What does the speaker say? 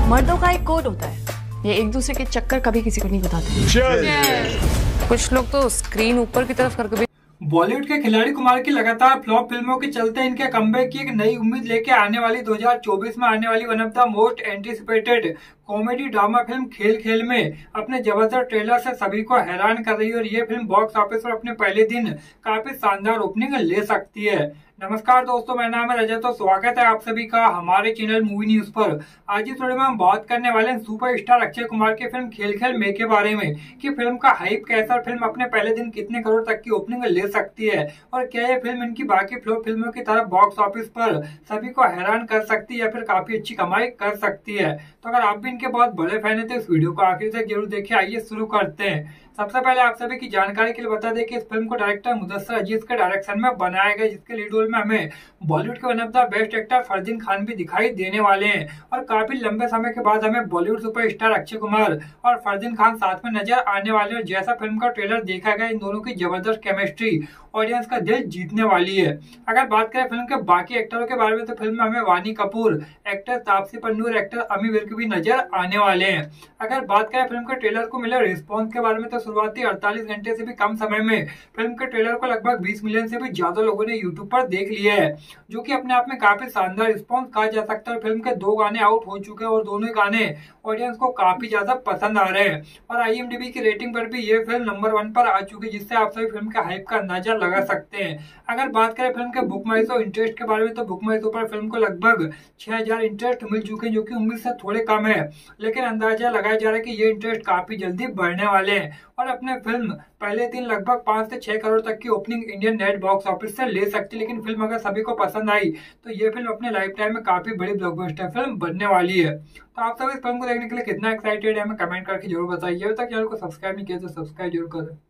मर्दों का एक कोड होता है, ये एक दूसरे के चक्कर कभी किसी को नहीं बताते। कुछ लोग तो स्क्रीन ऊपर की तरफ करके भी। बॉलीवुड के खिलाड़ी कुमार की लगातार फ्लॉप फिल्मों के चलते इनके कमबैक की एक नई उम्मीद लेके आने वाली 2024 में आने वाली one of the most anticipated comedy drama film Khel Khel में अपने जबरदस्त ट्रेलर से सभी को हैरान कर रही है और ये फिल्म बॉक्स ऑफिस पर अपने पहले दिन काफी शानदार ओपनिंग ले सकती है। नमस्कार दोस्तों, मेरा नाम है रजत और स्वागत है आप सभी का हमारे चैनल मूवी न्यूज पर। आज इस वीडियो में हम बात करने वाले हैं सुपरस्टार अक्षय कुमार की फिल्म खेल खेल में के बारे में कि फिल्म का हाइप कैसा, फिल्म अपने पहले दिन कितने करोड़ तक की ओपनिंग ले सकती है और क्या ये फिल्म इनकी बाकी फ्लॉप फिल्मों की तरह बॉक्स ऑफिस पर सभी को हैरान कर सकती है या फिर काफी अच्छी कमाई कर सकती है। तो अगर आप भी इनके बहुत बड़े फैन है तो इस वीडियो को आखिर तक जरूर देखिए। आइए शुरू करते हैं। सबसे पहले आप सभी की जानकारी के लिए बता दें कि इस फिल्म को डायरेक्टर मुदस्सिर अजीज के डायरेक्शन में बनाया गया, जिसके लीड रोल में हमें बॉलीवुड के one of the best actor Fardeen Khan भी दिखाई देने वाले हैं और काफी लंबे समय के बाद हमें बॉलीवुड सुपरस्टार अक्षय कुमार और फरदीन खान साथ में नजर आने वाले हैं। जैसा फिल्म का ट्रेलर देखा गया, इन दोनों की जबरदस्त केमिस्ट्री ऑडियंस का दिल जीतने वाली है। अगर बात करें फिल्म के बाकी एक्टरों के बारे में तो फिल्म में हमें वानी कपूर, एक्टर तापसी पन्नू और एक्टर अमी विर्क भी नजर आने वाले हैं। अगर बात करें फिल्म के ट्रेलर को मिले रिस्पॉन्स के बारे में तो शुरुआती 48 घंटे से भी कम समय में फिल्म के ट्रेलर को लगभग 20 मिलियन से भी ज्यादा लोगों ने यूट्यूब पर देख लिया है, जो कि अपने आप में काफी शानदार रिस्पॉन्स कहा जा सकता है। फिल्म के 2 गाने आउट हो चुके हैं और दोनों ही गाने ऑडियंस को काफी ज्यादा पसंद आ रहे हैं और IMDb की रेटिंग पर भी ये फिल्म नंबर 1 पर आ चुकी है, जिससे आप सभी फिल्म के हाइप का अंदाजा लगा सकते हैं। अगर बात करें फिल्म के बुक माई शो इंटरेस्ट के बारे में तो बुक माई शो पर फिल्म को लगभग 6000 इंटरेस्ट मिल चुके हैं, जो कि उम्मीद से थोड़े कम है, लेकिन अंदाजा लगाया जा रहा है कि ये इंटरेस्ट काफी जल्दी बढ़ने वाले हैं और अपने फिल्म पहले दिन लगभग 5 से 6 करोड़ तक की opening Indian net box office से ले सकती है। लेकिन फिल्म अगर सभी को पसंद आई तो ये फिल्म अपने लाइफ टाइम में काफी बड़ी ब्लॉकबस्टर फिल्म बनने वाली है। तो आप सब इस फिल्म को देखने के लिए कितना एक्साइटेड है हमें कमेंट करके जरूर बताइए। अभी तक चैनल को सब्सक्राइब नहीं किया तो सब्सक्राइब जरूर करें।